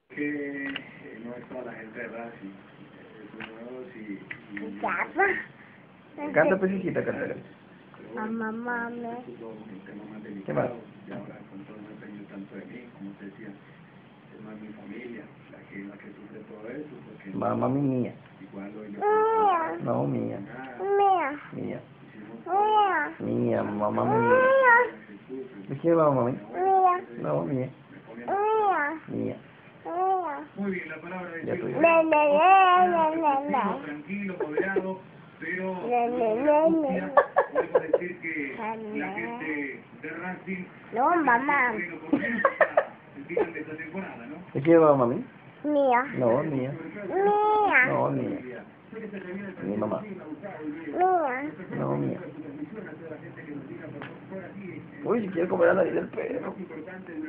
Que no es toda la gente de Racing, son nuevos y Canta pesita, cántale. Mamá, mami. el tema más ¿Qué delicado, más? y ahora con todo el empeño tanto de mí, como te decía, es más mi familia, la que sufre todo eso, porque Mamá mía. igual hoy Mía. No, mía. Mía. Mía. Mía. Mía, mamá mía. Mía. ¿De quién va mamá mía? Mía. No, mía. Mía. Mía. Mía. muy bien, la palabra de Ya Dios, estoy. tranquilo, moderado, pero Nene. podemos decir que la gente de Racing No, mamá. por lo menos hasta el final de esta temporada, ¿no? ¿De quién va mamá mía? Mía. No, mía. Mía. No, mía. Mi mamá. Mía. No, mía. Uy, si quiere comer la nariz del perro.